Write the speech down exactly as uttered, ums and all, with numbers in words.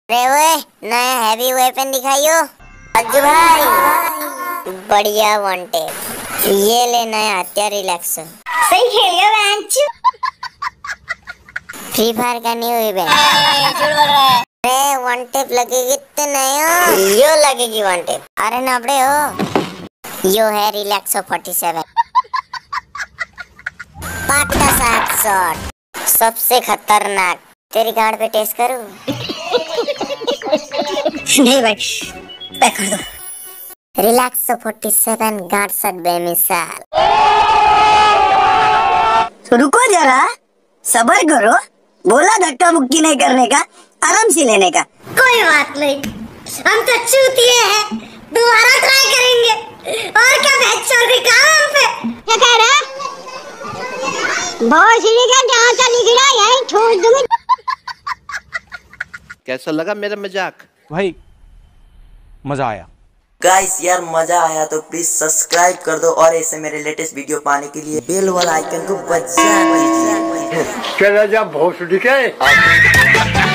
अरे ओए, नया हैवी वेपन दिखाइयो। अज्जू भाई बढ़िया वांटेड। ये ले नया हथियार रिलैक्स। सही खेल गया bench. Free fire new event इवेंट। अरे वन टेप लगेगी तो नया। यो लगेगी वन टेप। अरे नबड़े हो। यो है रिलैक्सो फोर्टी सेवन। पाटा साठ शॉट सबसे खतरनाक। तेरी गाड़ पे टेस्ट करूं? नहीं भाई, पैक कर दो। Relaxo forty seven guard shot बेमिसाल। तो रुको जरा, सबर करो। बोला धक्का मुक्की नहीं करने का, आराम से लेने का। कोई बात नहीं, हम तो चूतिए हैं, दोबारा ट्राई करेंगे। और क्या बहस चल रही काम पे? क्या कह रहा? बहुत सीढ़ी का जहाँ का निकला यहीं छोड़ दूंगी। कैसा लगा मेरा मजाक? भाई मजा आया। गाइस यार मजा आया तो प्लीज सब्सक्राइब कर दो और ऐसे मेरे लेटेस्ट वीडियो पाने के लिए बेल वाला आइकन को बजा दीजिए। चला जा भोसड़ी के।